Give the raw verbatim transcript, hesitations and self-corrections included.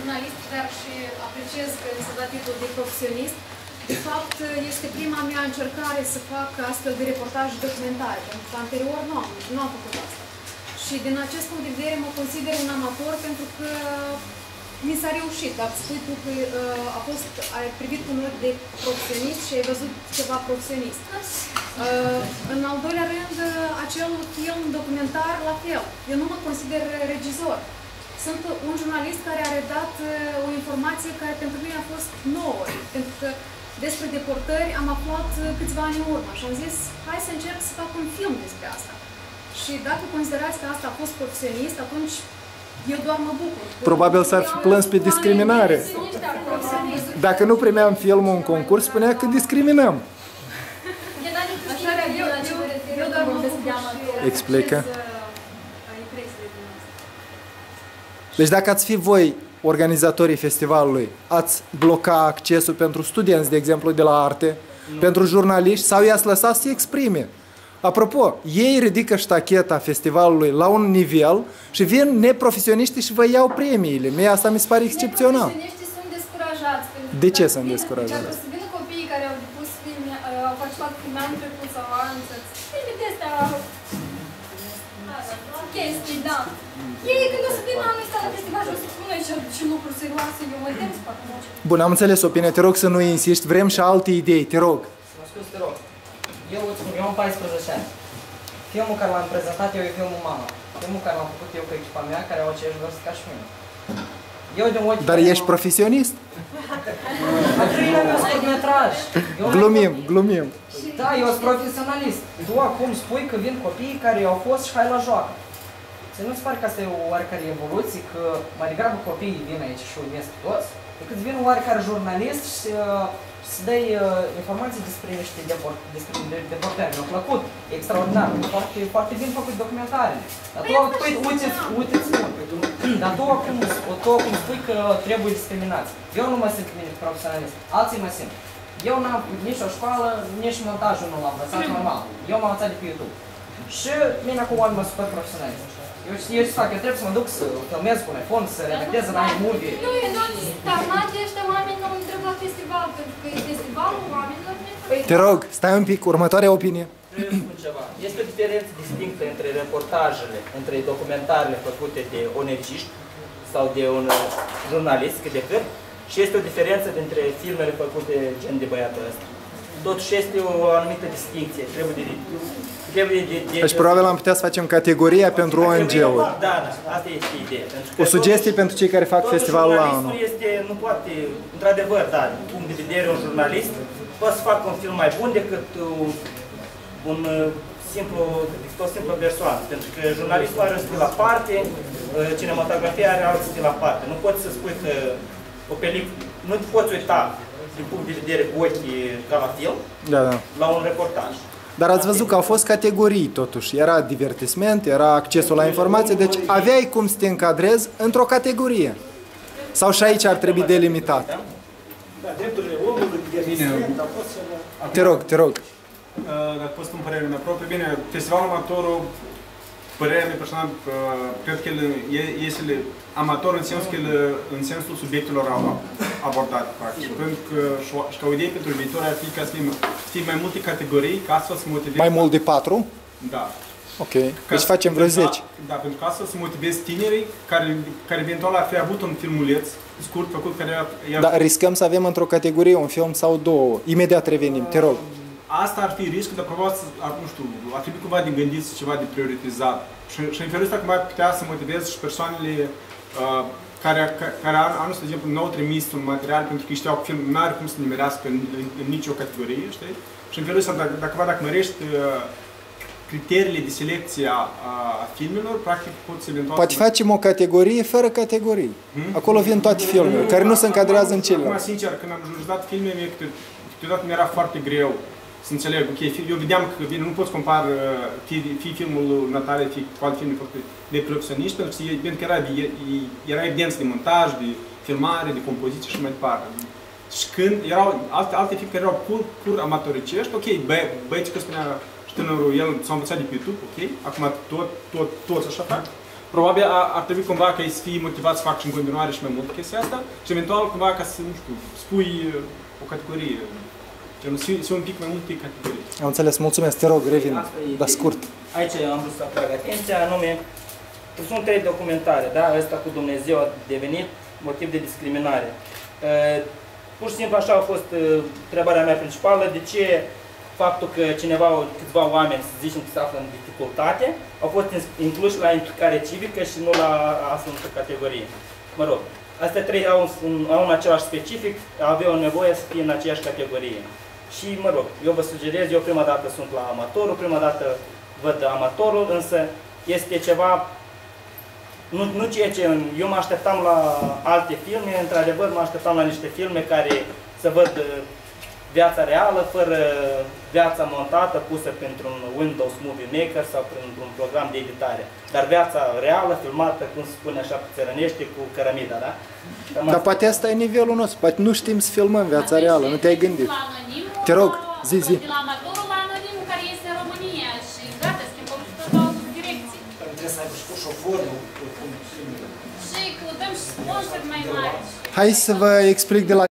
jurnalist, dar și apreciez că mi s-a dat titlul de profesionist. De fapt, este prima mea încercare să fac astfel de reportaje documentare, pentru că anterior nu am, nu am făcut asta. Și din acest punct de vedere mă consider un amator pentru că mi s-a reușit. Dacă spui tu că uh, a fost, ai privit cu un ochi de profesionist și ai văzut ceva profesionist. Uh, în al doilea rând, acel film documentar, la fel. Eu nu mă consider regizor. Sunt un jurnalist care a redat uh, o informație care pentru mine a fost nouă. Pentru că despre deportări am aflat câțiva ani în urmă și am zis, hai să încerc să fac un film despre asta. Și dacă considerați că asta a fost profesionist, atunci eu doar mă bucur. Probabil s-ar fi plâns pe discriminare. Dacă nu primeam filmul în concurs, spunea că discriminăm. Eu doar mă bucur. Explică. Deci dacă ați fi voi organizatorii festivalului, ați bloca accesul pentru studenți, de exemplu, de la arte, nu. Pentru jurnaliști, sau i-ați lăsat să se exprime? Apropo, ei ridică ștacheta festivalului la un nivel și vin neprofesioniști și vă iau premiile. Mie asta mi se pare excepțional. Neprofesioniștii sunt descurajați. De ce sunt descurajați? Dacă să vină copiii care au depus filme, au făcut filme anul trecut sau anul trecut, filme de astea, chestii, da. Ei când o să vină anul ăsta la festival și o să spună ce lucruri serioase, eu mă tem să fac muncii. Bun, am înțeles opinia, te rog să nu insiști, vrem și alte idei, te rog. Mă scuz, te rog. Eu îți spun, eu am paisprezece ani. Filmul care l-am prezentat eu e filmul Mama. Filmul care l-am făcut eu cu echipa mea, care au aceeași vârstă ca și mine. Eu de ochi... Dar ești profesionist? Al treilea meu scurtmetraj. Glumim, glumim. Da, eu sunt profesionalist. Tu acum spui că vin copiii care au fost și hai la joacă. Ți nu-ți pare că asta e o oarecare evoluție, că mai degrabă copiii vin aici și uimesc toți, decât vin oarecare jurnalist și să dai uh, informații despre niște deportări. Mi-a plăcut, extraordinar, foarte, foarte bine făcut documentarele. Dar tu, uite, uite, uite, spun, dar tu acum, tu acum spui că trebuie discriminați. Eu nu mă simt bine profesionalist, alții mă simt. Eu n-am nici o școală, nici montajul nu l-am învățat normal. Eu m-am învățat de pe YouTube. Și mine acum oameni mă super profesionalist. Eu, eu ce fac? Eu trebuie să mă duc să filmez cu un iPhone, să redactez în iMovie. Nu, eu nu, dar mate ăștia oameni nu îmi trebuie la festival, pentru că e festivalul oamenilor. Te rog, stai un pic, următoarea opinie. Trebuie să spun ceva. Este o diferență distinctă între reportajele, între documentarele făcute de oneciști sau de un jurnalist, cât de cât, și este o diferență dintre filmele făcute gen de băiatul ăsta. Totuși este o anumită distinție. Trebuie de... Trebuie de, de deci probabil am putea să facem categoria pentru O N G-uri. Da, da, asta este ideea. O sugestie pentru cei care fac festivalul la anul. Este, nu poate, într-adevăr, da, din punct de vedere un jurnalist, poate să facă un film mai bun decât un simplu, o simplă persoană. Pentru că jurnalistul are un stil aparte, cinematografia are alt stil aparte. Nu poți să spui că o peliculă, nu te poți uita din punct de vedere cu ochii ca la film, da, da. La un reportaj. Dar ați văzut că au fost categorii totuși. Era divertisment, era accesul la informație, deci aveai cum să te încadrezi într-o categorie. Sau și aici ar trebui delimitat. Da, drepturile omului, divertisment, au fost... Te rog, te rog. Dacă pot spun părerea mea proprie, bine, festivalul amatorul, părerea mea personală, cred că el este amator în sensul, că el, în sensul subiectelor abordate, practic. Pentru că și ca o idee pentru viitor ar fi ca să fie mai multe categorii, ca astfel să motivezi... Mai mult de patru? Da. Ok. Deci facem vreo zece. Da, pentru că astfel să motivezi tinerii care, care eventual ar fi avut un filmuleț scurt făcut care i-a... Dar riscăm să avem într-o categorie un film sau două. Imediat revenim, te rog. Asta ar fi riscul, dar probabil, nu știu, ar trebui cumva de gândit ceva de prioritizat. Și, și în felul ăsta cumva putea să motiveze și persoanele uh, care, care anul ăsta, de exemplu, n-au trimis un material pentru că știau că filmul n-are cum să nimerească în, în, în nicio categorie, știi? Și în felul ăsta, dacă, dacă, dacă mărești uh, criteriile de selecție a, a filmelor, practic poți eventual... Poate facem o categorie fără categorii. Hmm? Acolo vin toate filmele, care nu se încadrează în celelalte. Acum, sincer, când am jurizat filmele, câteodată mi-era foarte greu să înțeleg, ok, eu vedeam că bine, nu poți compara fie, fie filmul lui Natalia, fie cu alte filme făcute de profesioniști, pentru că, pentru că era, era evidență de montaj, de filmare, de compoziție și mai departe. Și când erau alte, alte filme care erau pur, pur amatoricești, ok, băieții că spunea și tânărul, el s-a învățat de pe YouTube, ok, acum tot, tot, toți așa fac, probabil ar, ar trebui cumva ca ei să fie motivați să facă și în continuare și mai mult chestia asta și eventual cumva ca să, nu știu, spui o categorie, genul, să fie un pic mai multe categorii. Am înțeles, mulțumesc, te rog, revin, dar scurt. Aici am vrut să atrag atenția, anume, sunt trei documentare, da? Ăsta cu Dumnezeu a devenit motiv de discriminare. Pur și simplu așa a fost întrebarea mea principală, de ce faptul că cineva, câțiva oameni, să zicem că se află în dificultate, au fost incluși la implicare civică și nu la astfel într-o categorie. Mă rog, astea trei au un, au un același specific, aveau nevoie să fie în aceeași categorie. Și, mă rog, eu vă sugerez, eu prima dată sunt la amatorul, prima dată văd amatorul, însă este ceva, nu, nu ceea ce eu mă așteptam la alte filme, într-adevăr mă așteptam la niște filme care să văd viața reală, fără viața montată, pusă printr-un Windows Movie Maker sau printr-un program de editare. Dar viața reală, filmată, cum se spune așa, pe țărănește, cu cărămida, da? Dar poate asta e nivelul nostru, poate nu știm să filmăm viața reală, nu te-ai gândit. Te rog, zi, zi. De la amatorul la anonimul care este în România și gata, schimbăm și tot două direcții. Trebuie să aibă și cu șoforul. Și căutăm și sponsori mai mari. Hai să vă explic de la